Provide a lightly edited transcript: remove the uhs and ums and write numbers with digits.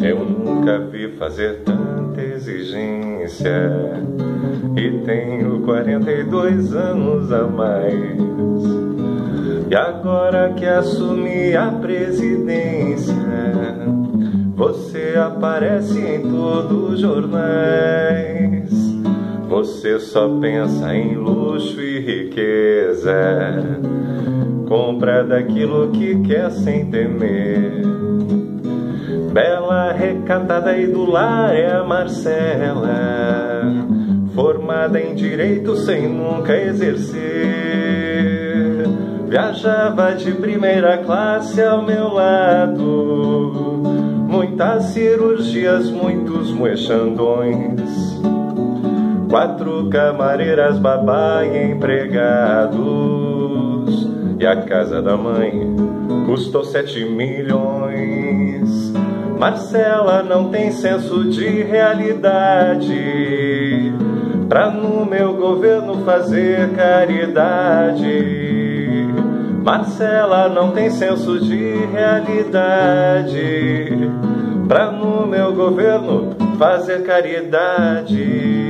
Eu nunca vi fazer tanta exigência e tenho 42 anos a mais. E agora que assumi a presidência, você aparece em todos os jornais. Você só pensa em luxo e riqueza, compra daquilo que quer sem temer. Bela, recatada e do lar é a Marcela, formada em direito sem nunca exercer. Viajava de primeira classe ao meu lado, muitas cirurgias, muitos moechandões, 4 camareiras, babá e empregados, e a casa da mãe custou 7 milhões. Marcela não tem senso de realidade pra no meu governo fazer caridade. Marcela não tem senso de realidade pra no meu governo fazer caridade.